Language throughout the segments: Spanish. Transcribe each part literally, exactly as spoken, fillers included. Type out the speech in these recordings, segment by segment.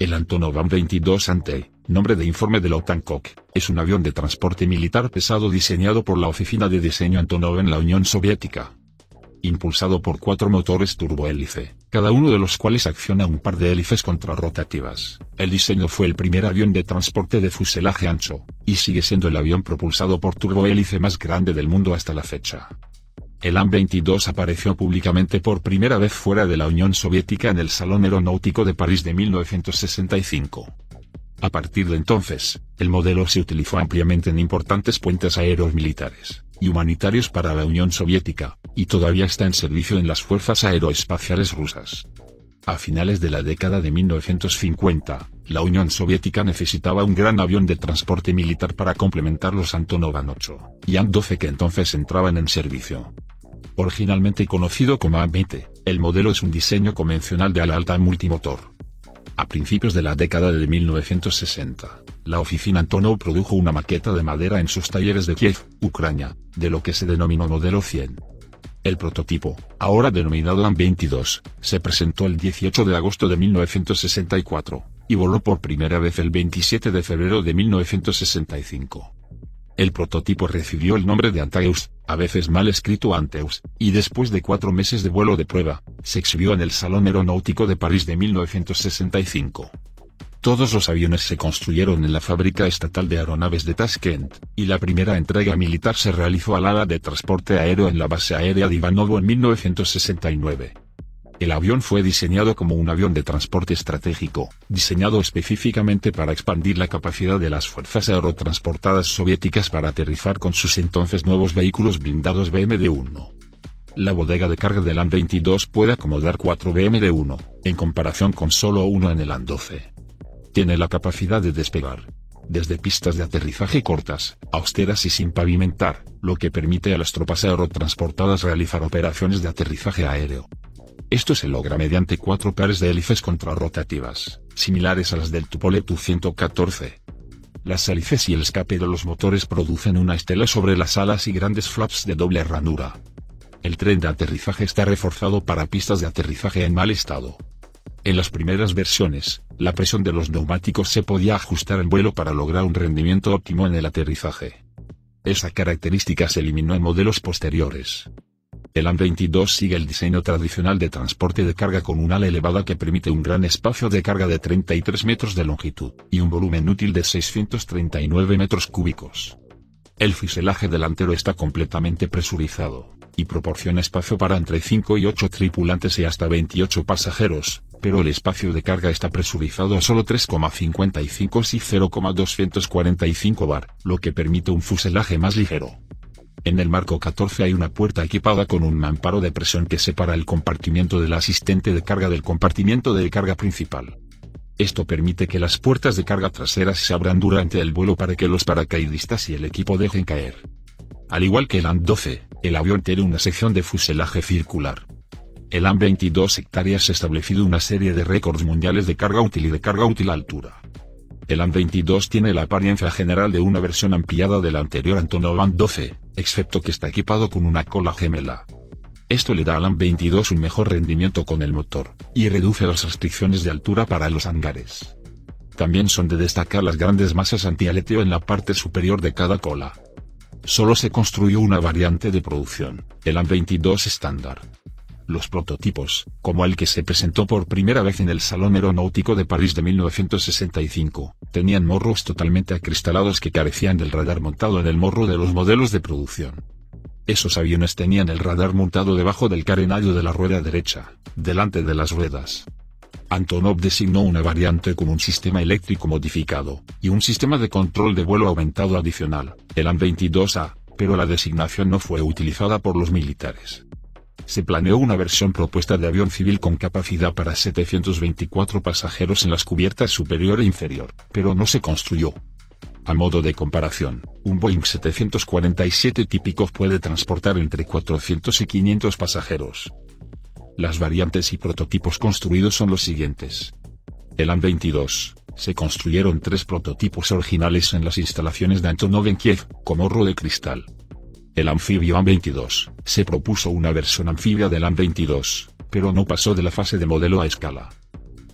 El Antonov An veintidós Ante, nombre de informe de la OTAN C O C, es un avión de transporte militar pesado diseñado por la Oficina de Diseño Antonov en la Unión Soviética. Impulsado por cuatro motores turbohélice, cada uno de los cuales acciona un par de hélices contrarrotativas. El diseño fue el primer avión de transporte de fuselaje ancho, y sigue siendo el avión propulsado por turbohélice más grande del mundo hasta la fecha. El An veintidós apareció públicamente por primera vez fuera de la Unión Soviética en el Salón Aeronáutico de París de mil novecientos sesenta y cinco. A partir de entonces, el modelo se utilizó ampliamente en importantes puentes aéreos militares y humanitarios para la Unión Soviética, y todavía está en servicio en las fuerzas aeroespaciales rusas. A finales de la década de mil novecientos cincuenta, la Unión Soviética necesitaba un gran avión de transporte militar para complementar los Antonov An ocho y An doce que entonces entraban en servicio. Originalmente conocido como An veinte, el modelo es un diseño convencional de ala alta multimotor. A principios de la década de mil novecientos sesenta, la oficina Antonov produjo una maqueta de madera en sus talleres de Kiev, Ucrania, de lo que se denominó Modelo cien. El prototipo, ahora denominado An veintidós, se presentó el dieciocho de agosto de mil novecientos sesenta y cuatro, y voló por primera vez el veintisiete de febrero de mil novecientos sesenta y cinco. El prototipo recibió el nombre de Antaeus, a veces mal escrito Anteus, y después de cuatro meses de vuelo de prueba, se exhibió en el Salón Aeronáutico de París de mil novecientos sesenta y cinco. Todos los aviones se construyeron en la Fábrica Estatal de Aeronaves de Tashkent, y la primera entrega militar se realizó al ala de transporte aéreo en la base aérea de Ivanovo en mil novecientos sesenta y nueve. El avión fue diseñado como un avión de transporte estratégico, diseñado específicamente para expandir la capacidad de las fuerzas aerotransportadas soviéticas para aterrizar con sus entonces nuevos vehículos blindados B M D uno. La bodega de carga del An veintidós puede acomodar cuatro B M D uno, en comparación con solo uno en el An doce. Tiene la capacidad de despegar desde pistas de aterrizaje cortas, austeras y sin pavimentar, lo que permite a las tropas aerotransportadas realizar operaciones de aterrizaje aéreo. Esto se logra mediante cuatro pares de hélices contrarrotativas, similares a las del Tupolev Tu ciento catorce. Las hélices y el escape de los motores producen una estela sobre las alas y grandes flaps de doble ranura. El tren de aterrizaje está reforzado para pistas de aterrizaje en mal estado. En las primeras versiones, la presión de los neumáticos se podía ajustar en vuelo para lograr un rendimiento óptimo en el aterrizaje. Esa característica se eliminó en modelos posteriores. El An veintidós sigue el diseño tradicional de transporte de carga con un ala elevada que permite un gran espacio de carga de treinta y tres metros de longitud, y un volumen útil de seiscientos treinta y nueve metros cúbicos. El fuselaje delantero está completamente presurizado, y proporciona espacio para entre cinco y ocho tripulantes y hasta veintiocho pasajeros, pero el espacio de carga está presurizado a solo tres coma cincuenta y cinco y cero coma doscientos cuarenta y cinco bar, lo que permite un fuselaje más ligero. En el marco catorce hay una puerta equipada con un mamparo de presión que separa el compartimiento del asistente de carga del compartimiento de carga principal. Esto permite que las puertas de carga traseras se abran durante el vuelo para que los paracaidistas y el equipo dejen caer. Al igual que el An doce, el avión tiene una sección de fuselaje circular. El An veintidós hectáreas ha establecido una serie de récords mundiales de carga útil y de carga útil a altura. El An veintidós tiene la apariencia general de una versión ampliada del anterior Antonov An doce, excepto que está equipado con una cola gemela. Esto le da al An veintidós un mejor rendimiento con el motor, y reduce las restricciones de altura para los hangares. También son de destacar las grandes masas antialeteo en la parte superior de cada cola. Solo se construyó una variante de producción, el An veintidós estándar. Los prototipos, como el que se presentó por primera vez en el Salón Aeronáutico de París de mil novecientos sesenta y cinco, tenían morros totalmente acristalados que carecían del radar montado en el morro de los modelos de producción. Esos aviones tenían el radar montado debajo del carenado de la rueda derecha, delante de las ruedas. Antonov designó una variante con un sistema eléctrico modificado, y un sistema de control de vuelo aumentado adicional, el An veintidós A, pero la designación no fue utilizada por los militares. Se planeó una versión propuesta de avión civil con capacidad para setecientos veinticuatro pasajeros en las cubiertas superior e inferior, pero no se construyó. A modo de comparación, un Boeing setecientos cuarenta y siete típico puede transportar entre cuatrocientos y quinientos pasajeros. Las variantes y prototipos construidos son los siguientes. El An veintidós, se construyeron tres prototipos originales en las instalaciones de Antonov en Kiev, con morro de cristal. El anfibio An veintidós, se propuso una versión anfibia del An veintidós, pero no pasó de la fase de modelo a escala.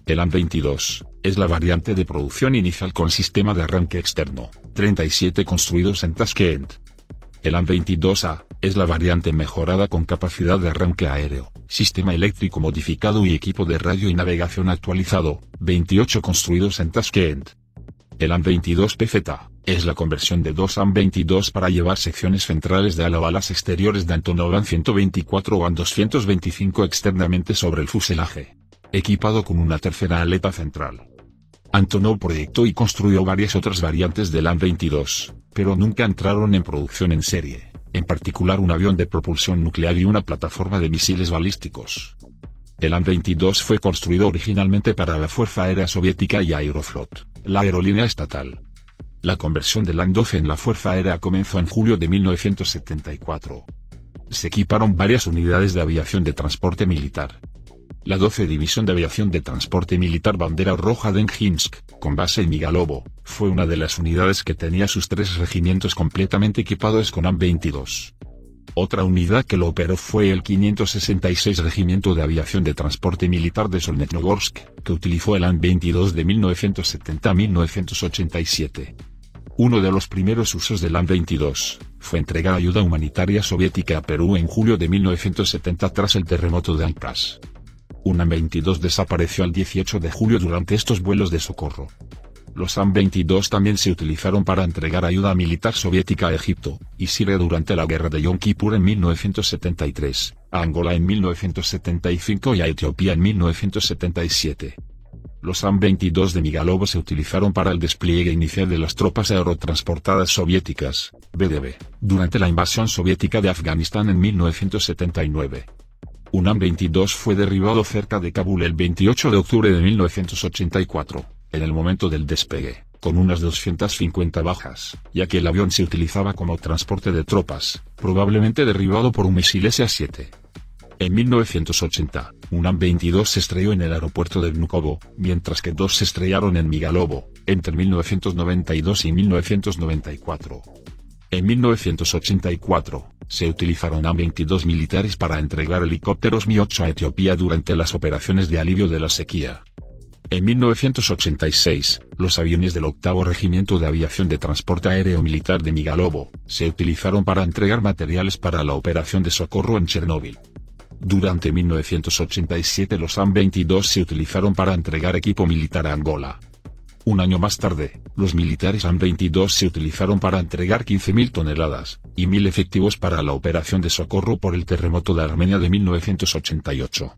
El A N veintidós es la variante de producción inicial con sistema de arranque externo, treinta y siete construidos en Tashkent. El A N veintidós A es la variante mejorada con capacidad de arranque aéreo, sistema eléctrico modificado y equipo de radio y navegación actualizado, veintiocho construidos en Tashkent. El A N veintidós P Z es la conversión de dos A N veintidós para llevar secciones centrales de ala o alas exteriores de Antonov A N ciento veinticuatro o A N doscientos veinticinco externamente sobre el fuselaje, equipado con una tercera aleta central. Antonov proyectó y construyó varias otras variantes del A N veintidós, pero nunca entraron en producción en serie, en particular un avión de propulsión nuclear y una plataforma de misiles balísticos. El A N veintidós fue construido originalmente para la Fuerza Aérea Soviética y Aeroflot, la aerolínea estatal. La conversión del A N doce en la Fuerza Aérea comenzó en julio de mil novecientos setenta y cuatro. Se equiparon varias unidades de aviación de transporte militar. La doce División de Aviación de Transporte Militar Bandera Roja de Enginsk, con base en Migalovo, fue una de las unidades que tenía sus tres regimientos completamente equipados con A N veintidós. Otra unidad que lo operó fue el quinientos sesenta y seis Regimiento de Aviación de Transporte Militar de Solnechnogorsk, que utilizó el A N veintidós de mil novecientos setenta a mil novecientos ochenta y siete. Uno de los primeros usos del A N veintidós fue entregar ayuda humanitaria soviética a Perú en julio de mil novecientos setenta tras el terremoto de Ancash. Un A N veintidós desapareció el dieciocho de julio durante estos vuelos de socorro. Los A N veintidós también se utilizaron para entregar ayuda militar soviética a Egipto y Siria durante la guerra de Yom Kippur en mil novecientos setenta y tres, a Angola en mil novecientos setenta y cinco y a Etiopía en mil novecientos setenta y siete. Los A N veintidós de Migalovo se utilizaron para el despliegue inicial de las tropas aerotransportadas soviéticas, B D B, durante la invasión soviética de Afganistán en mil novecientos setenta y nueve. Un A N veintidós fue derribado cerca de Kabul el veintiocho de octubre de mil novecientos ochenta y cuatro, en el momento del despegue, con unas doscientas cincuenta bajas, ya que el avión se utilizaba como transporte de tropas, probablemente derribado por un misil ese siete. En mil novecientos ochenta, un A N veintidós se estrelló en el aeropuerto de Vnukovo, mientras que dos se estrellaron en Migalovo, entre mil novecientos noventa y dos y mil novecientos noventa y cuatro. En mil novecientos ochenta y cuatro, se utilizaron A N veintidós militares para entregar helicópteros Mi ocho a Etiopía durante las operaciones de alivio de la sequía. En mil novecientos ochenta y seis, los aviones del octavo Regimiento de Aviación de Transporte Aéreo Militar de Migalovo se utilizaron para entregar materiales para la operación de socorro en Chernóbil. Durante mil novecientos ochenta y siete los A N veintidós se utilizaron para entregar equipo militar a Angola. Un año más tarde, los militares A N veintidós se utilizaron para entregar quince mil toneladas y mil efectivos para la operación de socorro por el terremoto de Armenia de mil novecientos ochenta y ocho.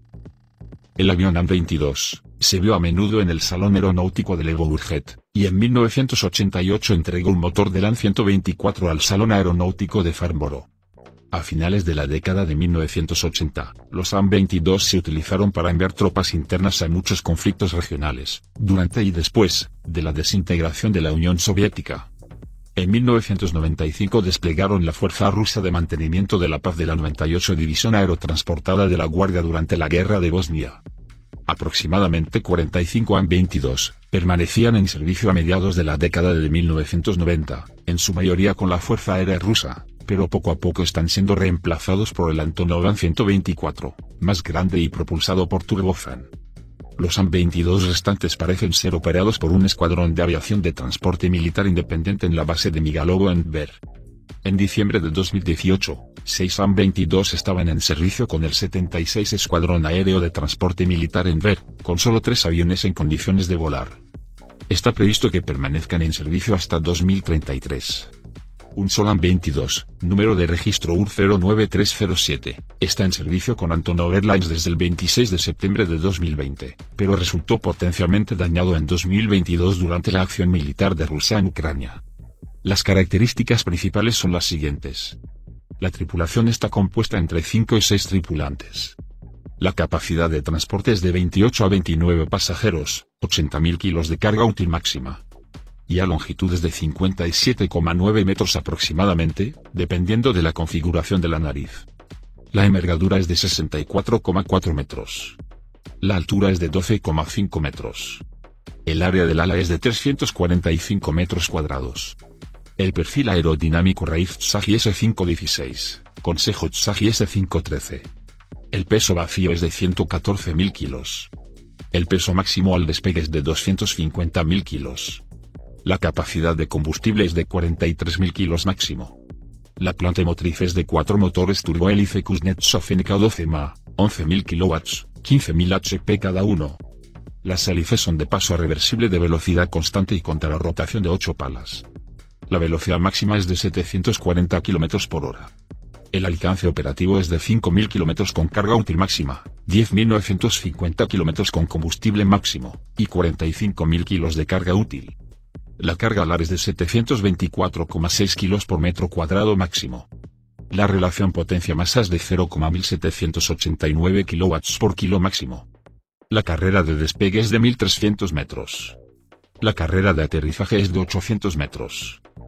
El avión A N veintidós se vio a menudo en el Salón Aeronáutico de Levoburget, y en mil novecientos ochenta y ocho entregó un motor del A N ciento veinticuatro al Salón Aeronáutico de Farnborough. A finales de la década de mil novecientos ochenta, los A N veintidós se utilizaron para enviar tropas internas a muchos conflictos regionales, durante y después de la desintegración de la Unión Soviética. En mil novecientos noventa y cinco desplegaron la Fuerza Rusa de Mantenimiento de la Paz de la noventa y ocho División Aerotransportada de la Guardia durante la Guerra de Bosnia. Aproximadamente cuarenta y cinco A N veintidós permanecían en servicio a mediados de la década de mil novecientos noventa, en su mayoría con la Fuerza Aérea Rusa, pero poco a poco están siendo reemplazados por el Antonov A N ciento veinticuatro, más grande y propulsado por turbofan. Los A N veintidós restantes parecen ser operados por un escuadrón de aviación de transporte militar independiente en la base de Migalovo en Tver. En diciembre de dos mil dieciocho, seis A N veintidós estaban en servicio con el setenta y seis Escuadrón Aéreo de Transporte Militar en Tver, con solo tres aviones en condiciones de volar. Está previsto que permanezcan en servicio hasta dos mil treinta y tres. Un solo A N veintidós, número de registro U R cero nueve tres cero siete, está en servicio con Antonov Airlines desde el veintiséis de septiembre de dos mil veinte, pero resultó potencialmente dañado en dos mil veintidós durante la acción militar de Rusia en Ucrania. Las características principales son las siguientes. La tripulación está compuesta entre cinco y seis tripulantes. La capacidad de transporte es de veintiocho a veintinueve pasajeros, ochenta mil kilos de carga útil máxima. Y a longitudes de cincuenta y siete coma nueve metros aproximadamente, dependiendo de la configuración de la nariz. La envergadura es de sesenta y cuatro coma cuatro metros. La altura es de doce coma cinco metros. El área del ala es de trescientos cuarenta y cinco metros cuadrados. El perfil aerodinámico Raif Tsahi S cinco dieciséis, Consejo Tsahi S cinco trece. El peso vacío es de ciento catorce mil kilos. El peso máximo al despegue es de doscientos cincuenta mil kilos. La capacidad de combustible es de cuarenta y tres mil kilos máximo. La planta motriz es de cuatro motores turbohélice Kuznetsov N K doce M A, once mil kilowatts, quince mil H P cada uno. Las hélices son de paso reversible de velocidad constante y contra la rotación de ocho palas. La velocidad máxima es de setecientos cuarenta kilómetros por hora. El alcance operativo es de cinco mil kilómetros con carga útil máxima, diez mil novecientos cincuenta kilómetros con combustible máximo, y cuarenta y cinco mil kilos de carga útil. La carga alar es de setecientos veinticuatro coma seis kilos por metro cuadrado máximo. La relación potencia-masa es de cero coma mil setecientos ochenta y nueve kilowatts por kilo máximo. La carrera de despegue es de mil trescientos metros. La carrera de aterrizaje es de ochocientos metros.